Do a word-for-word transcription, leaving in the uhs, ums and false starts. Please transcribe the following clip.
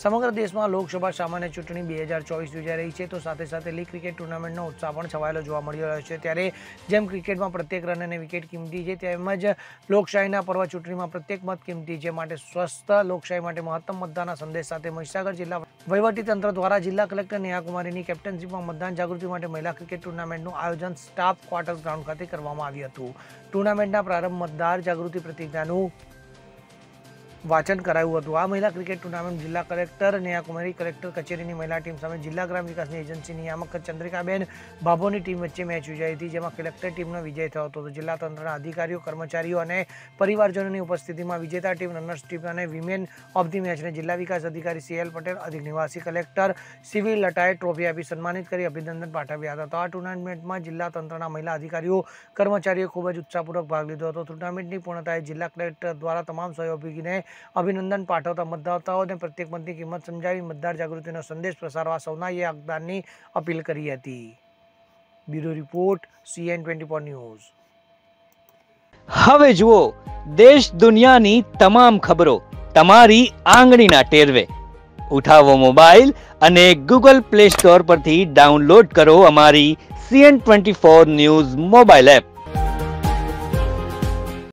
સમગ્ર દેશમાં લોકસભા સામાન્ય ચૂંટણી બે હજાર ચોવીસ યોજાઈ રહી છે, તો સાથે સાથે લીગ ક્રિકેટ ટુર્નામેન્ટનો ઉત્સાહ પણ છવાયેલો જોવા મળી રહ્યો છે। ત્યારે જેમ ક્રિકેટમાં પ્રત્યેક રન અને વિકેટ કિંમતી છે, તેમજ લોકશાહીના પર્વ ચૂંટણીમાં પ્રત્યેક મત કિંમતી છે। માટે સ્વસ્થ લોકશાહી માટે મહત્તમ મતદાનના સંદેશ સાથે મહીસાગર જિલ્લા વહીવટીતંત્ર દ્વારા જિલ્લા કલેક્ટર નેહા કુમારીની કેપ્ટનશીપમાં મતદાન જાગૃતિ માટે મહિલા ક્રિકેટ ટુર્નામેન્ટનું આયોજન સ્ટાફ ક્વાર્ટર ગ્રાઉન્ડ ખાતે કરવામાં આવ્યું હતું। ટુર્નામેન્ટના પ્રારંભ મતદાર જાગૃતિ પ્રતિજ્ઞાનું વાચન કરાયું હતું। આ મહિલા ક્રિકેટ ટુર્નામેન્ટ જિલ્લા કલેક્ટર નેહા કુમારી, કલેક્ટર કચેરીની મહિલા ટીમ સામે જિલ્લા ગ્રામ વિકાસની એજન્સી નિયામક ચંદ્રિકાબેન ભાભોની ટીમ વચ્ચે મેચ યોજાઈ હતી, જેમાં કલેક્ટર ટીમનો વિજય થયો હતો। જિલ્લા તંત્રના અધિકારીઓ, કર્મચારીઓ અને પરિવારજનોની ઉપસ્થિતિમાં વિજેતા ટીમ, રનર્સ ટીમ અને વિમેન ઓફ ધી મેચને જિલ્લા વિકાસ અધિકારી સી એલ પટેલ, અધિક નિવાસી કલેક્ટર સીવી લટાએ ટ્રોફી આપી સન્માનિત કરી અભિનંદન પાઠવ્યા હતા। તો આ ટુર્નામેન્ટમાં જિલ્લા તંત્રના મહિલા અધિકારીઓ, કર્મચારીઓ ખૂબ જ ઉત્સાહપૂર્વક ભાગ લીધો હતો। ટુર્નામેન્ટની પૂર્ણતાએ જિલ્લા કલેક્ટર દ્વારા તમામ સહયોગીને અભિનંદન પાઠવતા મતદાતાઓને પ્રત્યેક મતની કિંમત સમજાવી મતદાર જાગૃતિનો સંદેશ પ્રસારવા સૌના યોગદાનની અપીલ કરી હતી। Bureau report, C N twenty four news. હવે જુઓ દેશ દુનિયાની તમામ ખબરો તમારી આંગળીના ટેરવે। ઉઠાવો મોબાઈલ અને ગૂગલ પ્લે સ્ટોર પરથી ડાઉનલોડ કરો અમારી C N twenty four news mobile app.